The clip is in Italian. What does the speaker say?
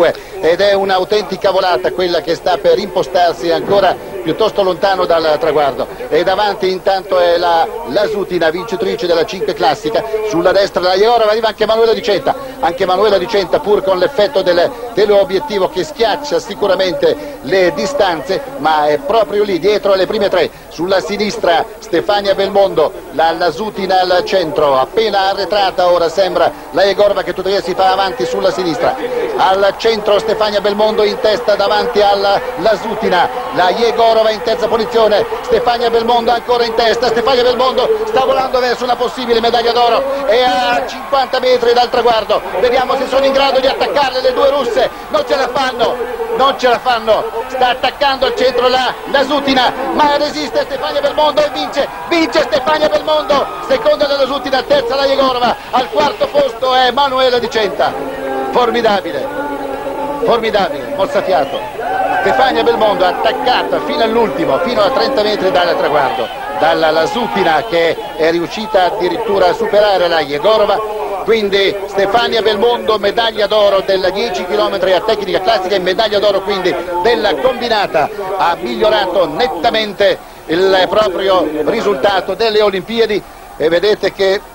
2 ed è un'autentica volata quella che sta per impostarsi ancora piuttosto lontano dal traguardo. E davanti intanto è la Lasutina, vincitrice della 5 classica. Sulla destra la Jegorova, arriva anche Manuela Di Centa, pur con l'effetto del teleobiettivo che schiaccia sicuramente le distanze, ma è proprio lì dietro alle prime 3. Sulla sinistra Stefania Belmondo, la Lasutina al centro, appena arretrata ora sembra la Jegorova che tuttavia si fa avanti sulla sinistra. Al centro Stefania Belmondo in testa davanti alla Lasutina, la Jegorova in terza posizione, Stefania Belmondo ancora in testa. Stefania Belmondo sta volando verso una possibile medaglia d'oro e a 50 metri dal traguardo vediamo se sono in grado di attaccarle le due russe. Non ce la fanno, sta attaccando al centro la Lasutina, ma resiste Stefania Belmondo e vince Stefania Belmondo, seconda la Lasutina, terza la Jegorova, al quarto posto è Manuela Di Centa. Formidabile, mozzafiato. Stefania Belmondo attaccata fino all'ultimo, fino a 30 metri dal traguardo, dalla Lasutina che è riuscita addirittura a superare la Jegorova. Quindi Stefania Belmondo medaglia d'oro della 10 km a tecnica classica e medaglia d'oro quindi della combinata. Ha migliorato nettamente il proprio risultato delle Olimpiadi e vedete che